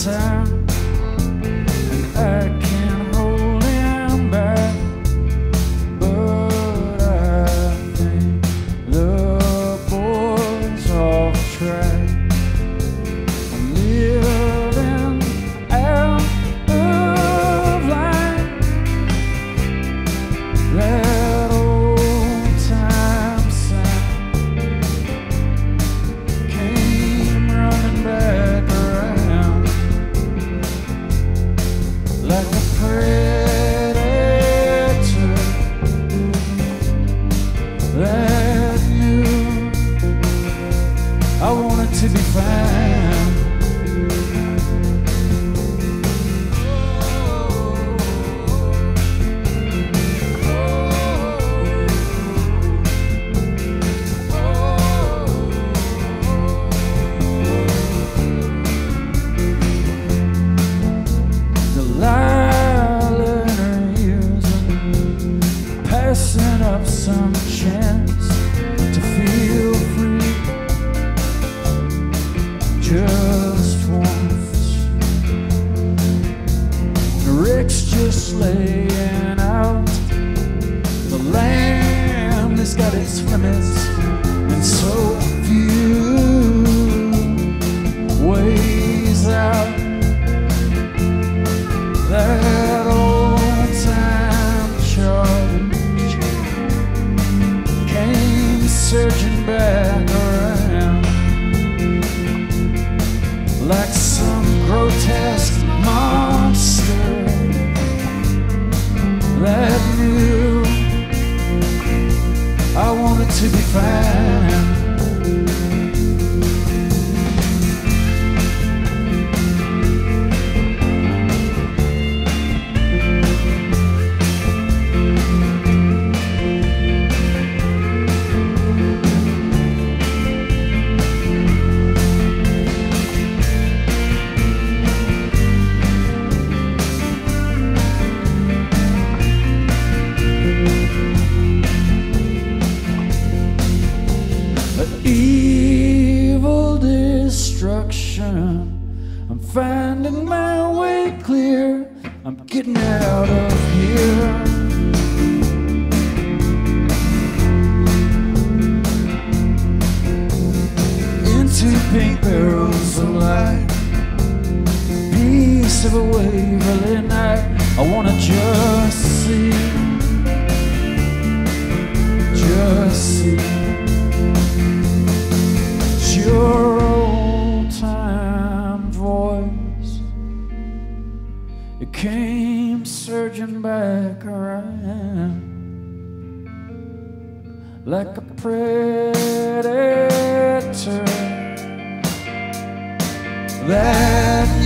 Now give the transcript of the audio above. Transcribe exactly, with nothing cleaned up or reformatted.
time, and I can't hold him back. But I think the boy's off track. I'm living out of line. That old time sound came running back around like a predator that knew I wanted to be found. Passing up some chance to feel free, just once. Rick's just laying out. The land has got its limits, and so few ways out. That old time charge surging back around like some grotesque monster that knew I wanted to be found. Evil destruction, I'm finding my way clear. I'm getting out of here. Into pink barrels of light, piece of a Waverly night. I wanna just see, just see your old-time voice. It came surging back around like a predator that